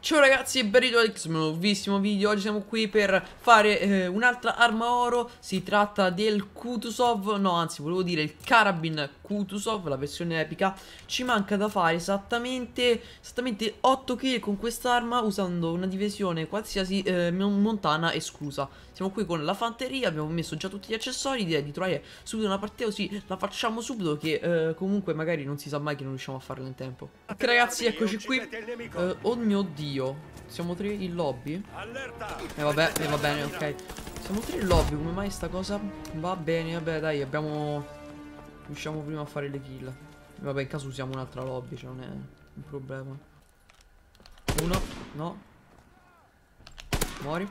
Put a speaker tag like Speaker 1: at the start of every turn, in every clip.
Speaker 1: Ciao ragazzi e ben ritrovati su un nuovissimo video. Oggi siamo qui per fare un'altra arma oro. Si tratta del Kutuzov, no anzi volevo dire il Karabin Kutuzov, la versione epica. Ci manca da fare esattamente 8 kill con quest'arma usando una divisione qualsiasi montana esclusa. Siamo qui con la fanteria, abbiamo messo già tutti gli accessori, direi di trovare subito una partita così la facciamo subito che comunque magari non si sa mai che non riusciamo a farlo in tempo. Ok ragazzi, eccoci qui. Oh mio Dio, siamo 3 in lobby? Vabbè, va bene, ok. Siamo 3 in lobby, come mai sta cosa? Va bene, vabbè dai, riusciamo prima a fare le kill. Vabbè, in caso usiamo un'altra lobby, cioè non è un problema. Uno, no. Muori.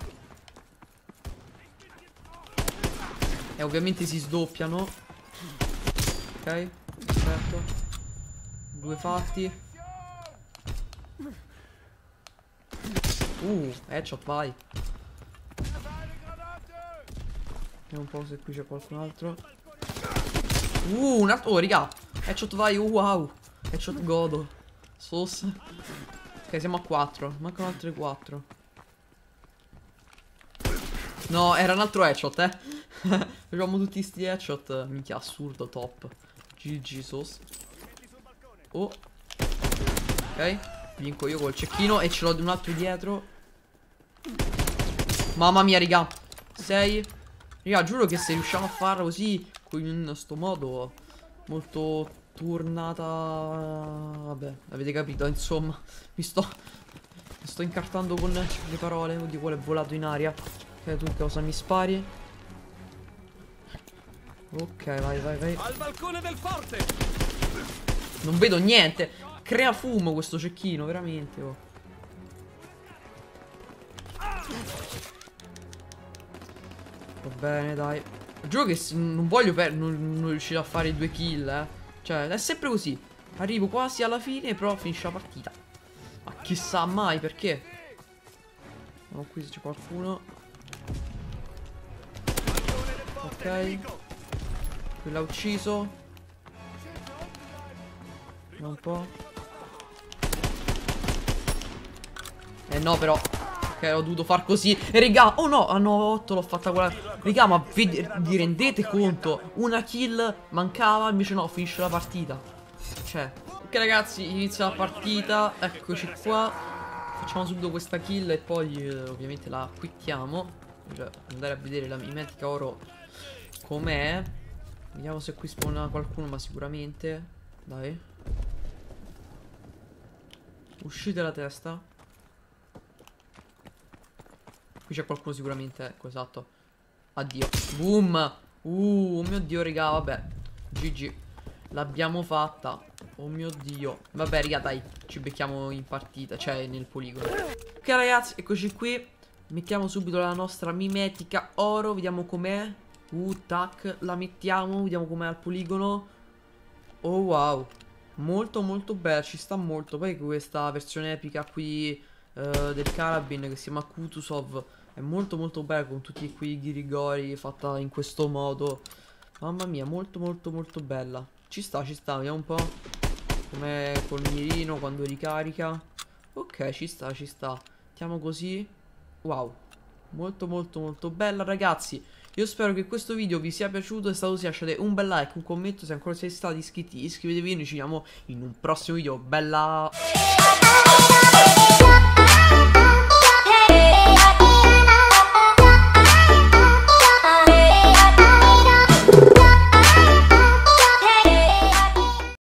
Speaker 1: E ovviamente si sdoppiano. Ok, perfetto. 2 fatti. Headshot, vai. Vediamo un po' se qui c'è qualcun altro. Un altro. Oh, raga. Headshot, vai. Wow. Headshot, godo. Sos. Ok, siamo a 4. Mancano altre 4. No, era un altro headshot, Facciamo tutti sti headshot. Minchia, assurdo, top. GG, sos. Oh. Ok. Vinco io col cecchino e ce l'ho un altro dietro. Mamma mia, raga. 6. Raga, giuro che se riusciamo a farlo così, in sto modo molto turnata. Vabbè, avete capito, insomma. Mi sto incartando con le parole. Oddio, quello è volato in aria. Ok, tu cosa mi spari? Ok, vai.
Speaker 2: Al balcone del forte.
Speaker 1: Non vedo niente. Crea fumo questo cecchino, veramente. Oh. Va bene, dai. Giuro che non voglio non riuscire a fare 2 kill, Cioè, è sempre così. Arrivo quasi alla fine, però finisce la partita. Ma chissà mai perché. No, qui c'è qualcuno. Ok. Qui l'ha ucciso. Un po'. No però. Ok, ho dovuto far così. E raga, oh no, a 9-8 l'ho fatta quella. Raga, ma vi rendete conto? Una kill mancava, invece no, finisce la partita. Cioè. Ok ragazzi, inizia la partita. Eccoci qua. Facciamo subito questa kill e poi ovviamente la quittiamo. Cioè, andare a vedere la mimetica oro com'è. Vediamo se qui spawna qualcuno, ma sicuramente. Dai. Uscite la testa. Qui c'è qualcuno sicuramente, ecco, esatto. Addio. Boom. Oh mio Dio, raga, vabbè. GG. L'abbiamo fatta. Oh mio Dio. Vabbè, raga, dai. Ci becchiamo in partita, cioè nel poligono. Ok, ragazzi, eccoci qui. Mettiamo subito la nostra mimetica oro. Vediamo com'è. Tac. La mettiamo. Vediamo com'è al poligono. Oh, wow. Molto, molto bella. Ci sta molto. Poi questa versione epica qui del Karabin che si chiama Kutuzov è molto molto bella, con tutti quei ghirigori fatta in questo modo. Mamma mia, molto molto molto bella. Ci sta, vediamo un po' com'è col mirino quando ricarica. Ok, ci sta. Mettiamo così. Wow, molto molto molto bella ragazzi. Io spero che questo video vi sia piaciuto. Se è stato così, lasciate un bel like, un commento. Se ancora siete stati iscritti, iscrivetevi e noi ci vediamo in un prossimo video. Bella.